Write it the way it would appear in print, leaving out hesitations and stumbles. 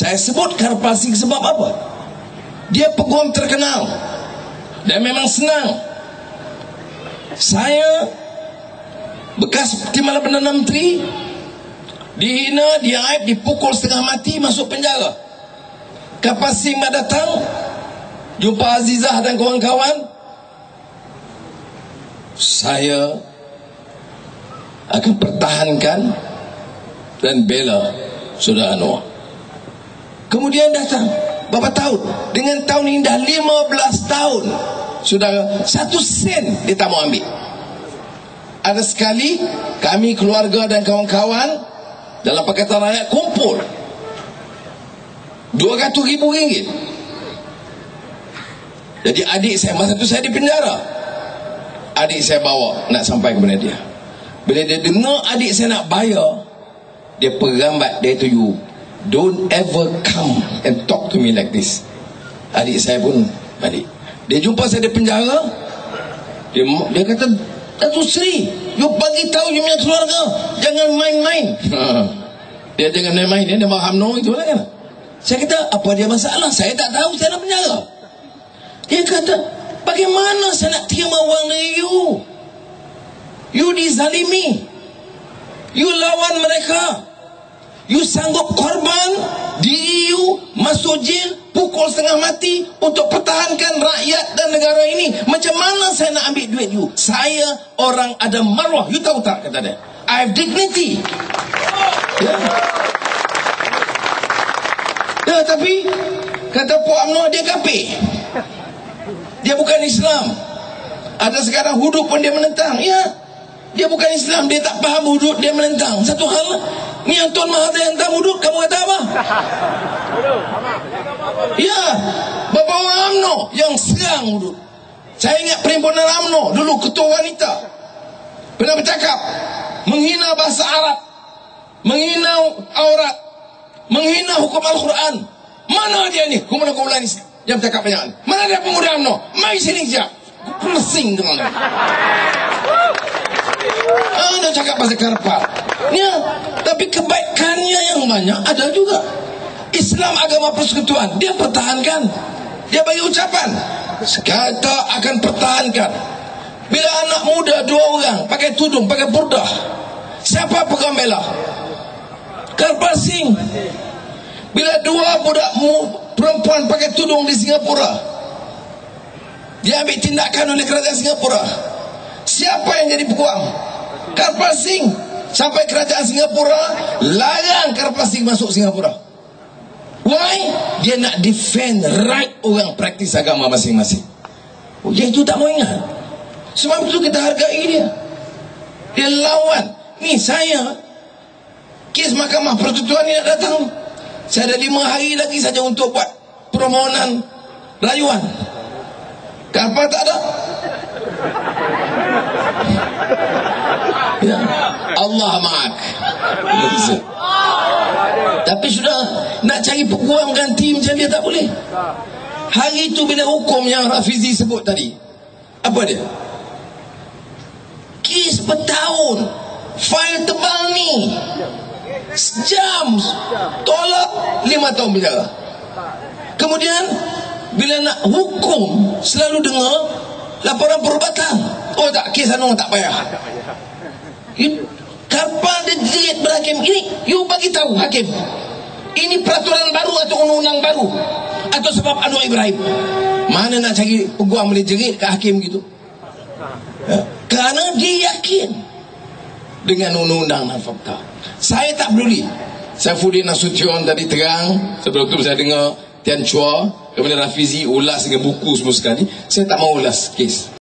Saya sebut Karpal Singh sebab apa? Dia peguam terkenal dan memang senang. Saya bekas Timbalan Perdana Menteri dihina, diaib, dipukul setengah mati, masuk penjara. Karpal Singh datang jumpa Azizah dan kawan-kawan. Saya akan pertahankan dan bela Saudara Anwar. Kemudian datang berapa tahun? Dengan tahun ini dah 15 tahun. Saudara, 1 sen dia tak mau ambil. Ada sekali kami keluarga dan kawan-kawan dalam Pakatan Rakyat kumpul RM200,000. Jadi adik saya, masa tu saya di penjara, adik saya bawa nak sampai kepada dia. Bila dia dengar adik saya nak bayar, dia perambat, dia tu, you don't ever come and talk to me like this. Adik saya pun balik. Dia jumpa saya di penjara. Dia kata, Datuk Seri, you bagi tahu you punya keluarga jangan main-main. Dia jangan main-main, dia marah UMNO itu lah kan. Saya kata, apa dia masalah? Saya tak tahu, saya nak penjara. Dia kata, bagaimana saya nak terima wang dari you? You dizalimi, you lawan mereka, you sanggup korban diri you masuk jail, pukul setengah mati untuk pertahankan rakyat dan negara ini. Macam mana saya nak ambil duit you? Saya orang ada maruah, you tahu tak, kata dia, I have dignity. Ya, tapi kata Puan UMNO dia kafir, dia bukan Islam. Ada sekarang hudud pun dia menentang. Ya, dia bukan Islam, dia tak faham hudud, dia menentang. Satu hal, ni yang Tuan Mahathir hantar hudud, kamu kata apa? Ya, beberapa orang UMNO yang serang hudud. Saya ingat perhimpunan UMNO dulu, ketua wanita pernah bercakap menghina bahasa Arab, menghina aurat, menghina hukum Al-Quran. Mana dia ni kumpulan-kumpulan ni yang bercakap banyak ni? Mana dia pemuda UMNO? Mari sini sekejap, pusing dengan dia. Dia cakap pasal Karpal ya, tapi kebaikannya yang banyak ada juga. Islam agama persekutuan, dia pertahankan, dia bagi ucapan, kata akan pertahankan. Bila anak muda 2 orang pakai tudung, pakai burdah, siapa pegang bela? Karpal Singh. Bila 2 budak perempuan pakai tudung di Singapura, dia ambil tindakan oleh kerajaan Singapura, siapa yang jadi peguam? Karpal Singh. Sampai kerajaan Singapura larang Karpal Singh masuk Singapura. Why? Dia nak defend right orang praktis agama masing-masing. Dia itu tak mau ingat. Sebab itu kita hargai dia. Dia lawan. Ni saya, kes Mahkamah Persekutuan ni nak datang. Saya ada 5 hari lagi saja untuk buat permohonan rayuan. Karpal tak ada. Ya, Allah maaf. Tapi sudah nak cari peguam ganti macam dia tak boleh. Hari itu bila hukum yang Rafizi sebut tadi, apa dia? Kes bertahun, fail tebal ni, sejam, tolak 5 tahun penjara. Kemudian bila nak hukum selalu dengar laporan perubatan. Oh tak, kes anu tak payah. Karpal dia jerit berhakim. Ini you bagi tahu hakim, ini peraturan baru atau undang-undang baru atau sebab Anwar Ibrahim? Mana nak cari peguam boleh jerit ke hakim gitu? Ya, kerana dia yakin dengan undang-undang dan fakta. Saya tak peduli. Saifuddin Nasution tadi terang, sebelum tu saya dengar Tian Chua, kemudian Rafizi ulas dengan buku semua sekali. Saya tak mau ulas kes.